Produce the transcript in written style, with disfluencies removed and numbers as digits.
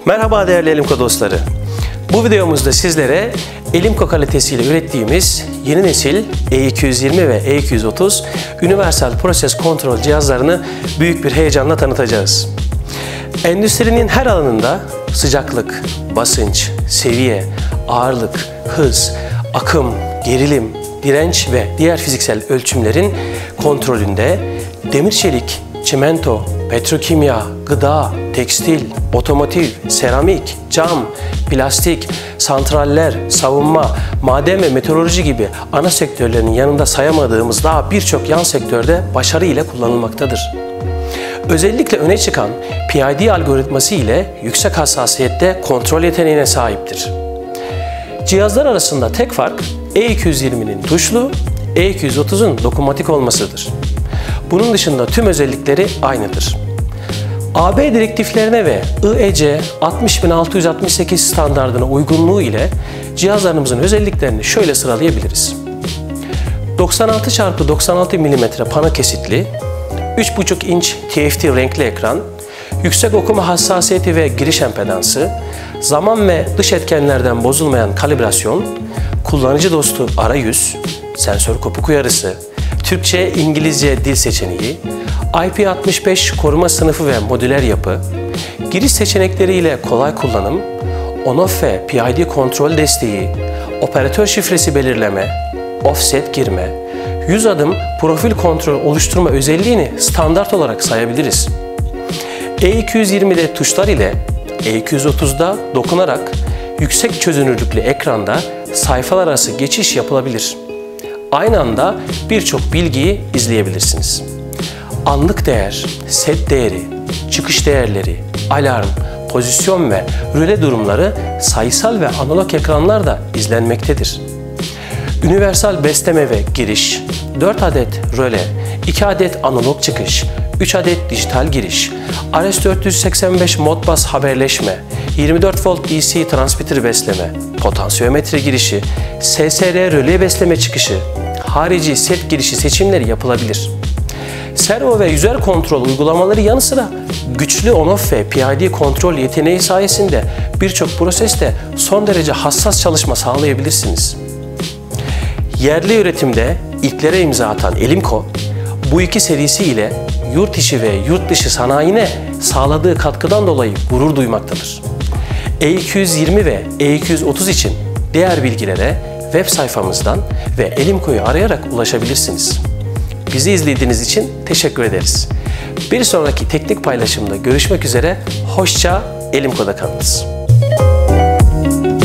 Merhaba değerli Elimco dostları. Bu videomuzda sizlere Elimco kalitesiyle ürettiğimiz yeni nesil E220 ve E230 Universal Process Control cihazlarını büyük bir heyecanla tanıtacağız. Endüstrinin her alanında sıcaklık, basınç, seviye, ağırlık, hız, akım, gerilim, direnç ve diğer fiziksel ölçümlerin kontrolünde demir çelik, çimento, petrokimya, gıda, tekstil, otomotiv, seramik, cam, plastik, santraller, savunma, maden ve meteoroloji gibi ana sektörlerinin yanında sayamadığımız daha birçok yan sektörde başarı ile kullanılmaktadır. Özellikle öne çıkan PID algoritması ile yüksek hassasiyette kontrol yeteneğine sahiptir. Cihazlar arasında tek fark E220'nin tuşlu, E230'un dokunmatik olmasıdır. Bunun dışında tüm özellikleri aynıdır. AB direktiflerine ve IEC 60668 standardına uygunluğu ile cihazlarımızın özelliklerini şöyle sıralayabiliriz. 96x96 mm pano kesitli, 3,5 inç TFT renkli ekran, yüksek okuma hassasiyeti ve giriş empedansı, zaman ve dış etkenlerden bozulmayan kalibrasyon, kullanıcı dostu arayüz, sensör kopuk uyarısı, Türkçe, İngilizce dil seçeneği, IP65 koruma sınıfı ve modüler yapı, giriş seçenekleriyle kolay kullanım, on-off ve PID kontrol desteği, operatör şifresi belirleme, offset girme, 100 adım profil kontrol oluşturma özelliğini standart olarak sayabiliriz. E220'de tuşlar ile E230'da dokunarak yüksek çözünürlüklü ekranda sayfalar arası geçiş yapılabilir. Aynı anda birçok bilgiyi izleyebilirsiniz. Anlık değer, set değeri, çıkış değerleri, alarm, pozisyon ve röle durumları sayısal ve analog ekranlarda izlenmektedir. Universal besleme ve giriş, 4 adet röle, 2 adet analog çıkış, 3 adet dijital giriş, RS485 Modbus haberleşme, 24 volt DC transmitter besleme, potansiyometre girişi, SSR röle besleme çıkışı, harici set girişi seçimleri yapılabilir. Servo ve yüzer kontrol uygulamaları yanı sıra güçlü on-off ve PID kontrol yeteneği sayesinde birçok proseste son derece hassas çalışma sağlayabilirsiniz. Yerli üretimde ilklere imza atan Elimco, bu iki serisi ile yurt içi ve yurt dışı sanayine sağladığı katkıdan dolayı gurur duymaktadır. E220 ve E230 için diğer bilgilere web sayfamızdan ve Elimco'yu arayarak ulaşabilirsiniz. Bizi izlediğiniz için teşekkür ederiz. Bir sonraki teknik paylaşımda görüşmek üzere, hoşça Elimco'da kalınız.